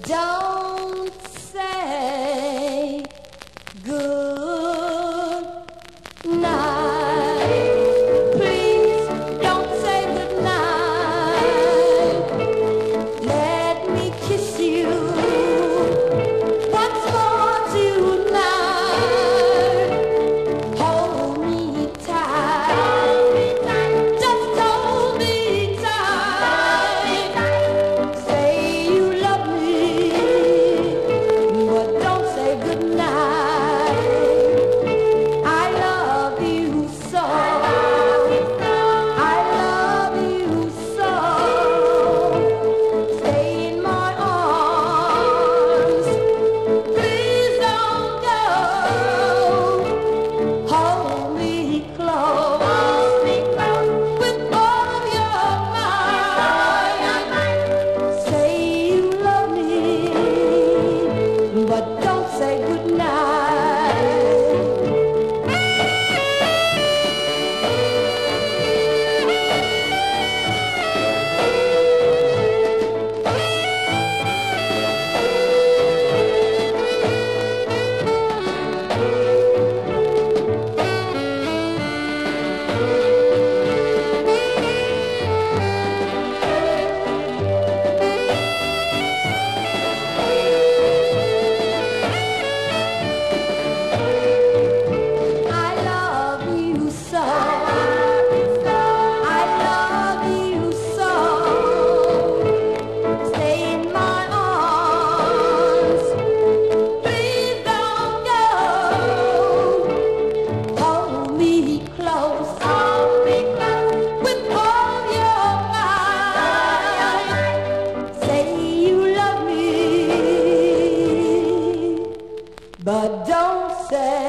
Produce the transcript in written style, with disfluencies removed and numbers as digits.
Don't say good night. Please don't say good night. Let me kiss you once more tonight. Hold me tight. Just hold me tight. Say you love me, but don't say good night. I love you so. I love you so. Stay in my arms. Please don't go. Hold me close. With all of your might. Say you love me, but don't say good night. I love you so. I love you so. Stay in my arms. Please don't go. Hold me close. With all your might. Say you love me, but don't say